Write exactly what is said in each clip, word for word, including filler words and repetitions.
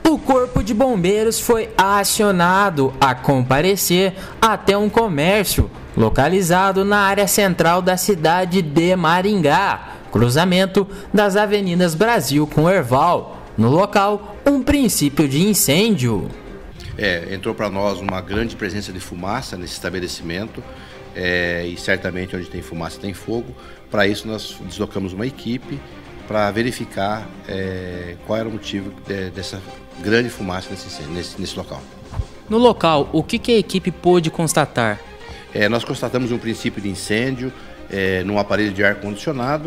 O Corpo de Bombeiros foi acionado a comparecer até um comércio localizado na área central da cidade de Maringá, cruzamento das avenidas Brasil com Herval. No local, um princípio de incêndio. É, entrou para nós uma grande presença de fumaça nesse estabelecimento, é, e certamente onde tem fumaça tem fogo. Para isso nós deslocamos uma equipe para verificar é, qual era o motivo de, dessa grande fumaça nesse, nesse, nesse local. No local, o que, que a equipe pôde constatar? É, nós constatamos um princípio de incêndio é, num aparelho de ar-condicionado,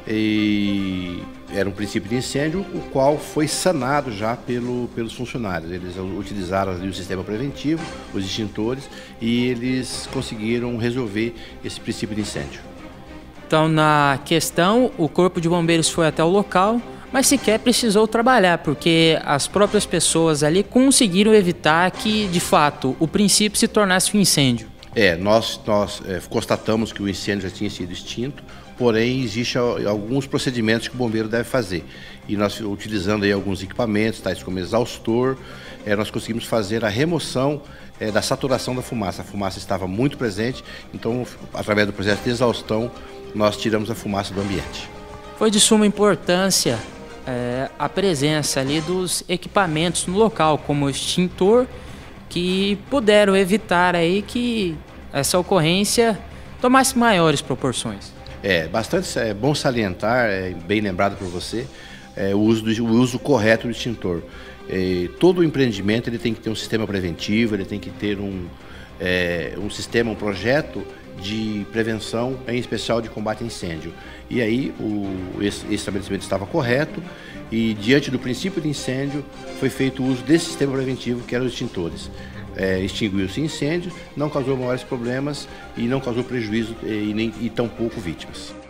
e era um princípio de incêndio, o qual foi sanado já pelo, pelos funcionários. Eles utilizaram ali o sistema preventivo, os extintores, e eles conseguiram resolver esse princípio de incêndio. Então, na questão, o Corpo de Bombeiros foi até o local, mas sequer precisou trabalhar, porque as próprias pessoas ali conseguiram evitar que, de fato, o princípio se tornasse um incêndio. É, nós, nós é, constatamos que o incêndio já tinha sido extinto, porém existem alguns procedimentos que o bombeiro deve fazer. E nós, utilizando aí alguns equipamentos, tais como exaustor, é, nós conseguimos fazer a remoção é, da saturação da fumaça. A fumaça estava muito presente, então, através do processo de exaustão, nós tiramos a fumaça do ambiente. Foi de suma importância é, a presença ali dos equipamentos no local, como o extintor, que puderam evitar aí que essa ocorrência tomasse maiores proporções. É bastante é bom salientar, é bem lembrado por você, é, o, uso do, o uso correto do extintor. É, todo o empreendimento ele tem que ter um sistema preventivo, ele tem que ter um, é, um sistema, um projeto de prevenção, em especial de combate a incêndio. E aí o, esse, esse estabelecimento estava correto e, diante do princípio de incêndio, foi feito o uso desse sistema preventivo, que eram os extintores. É, extinguiu-se incêndio, não causou maiores problemas e não causou prejuízo e, nem, e tampouco vítimas.